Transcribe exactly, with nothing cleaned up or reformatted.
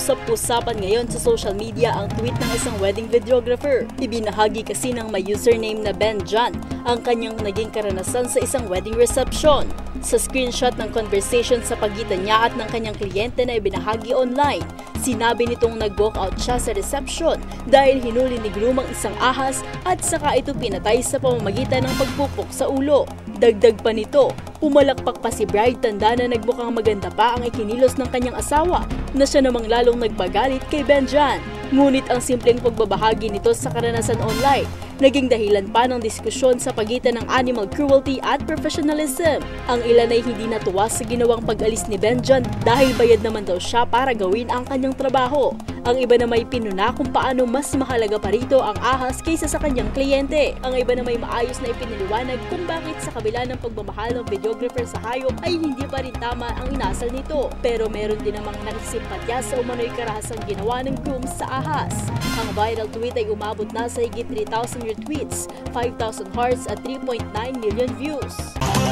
usap-usapan ngayon sa social media ang tweet ng isang wedding videographer. Ibinahagi kasi ng may username na Ben John ang kanyang naging karanasan sa isang wedding reception. Sa screenshot ng conversation sa pagitan niya at ng kanyang kliyente na ibinahagi online, sinabi nitong nag-walk out siya sa reception dahil hinuli ni groom ang isang ahas at saka ito pinatay sa pamamagitan ng pagpupok sa ulo. Dagdag pa nito, pumalakpak pa si bride, tanda na nagbukang maganda pa ang ikinilos ng kanyang asawa na siya namang lalong nagpagalit kay Ben John. Ngunit ang simpleng pagbabahagi nito sa karanasan online naging dahilan pa ng diskusyon sa pagitan ng animal cruelty at professionalism. Ang ilan ay hindi natuwa sa ginawang pag-alis ni Ben John dahil bayad naman daw siya para gawin ang kanyang trabaho. Ang iba na may pinuna kung paano mas mahalaga pa rito ang ahas kaysa sa kanyang kliyente. Ang iba na may maayos na ipiniliwanag kung bakit sa kabila ng pagmamahal ng videographer sa hayop ay hindi pa rin tama ang inasal nito. Pero meron din namang nakisimpatya sa umano'y karahasang ginawa ng groom sa ahas. Ang viral tweet ay umabot na sa higit three thousand retweets, five thousand hearts at three point nine million views.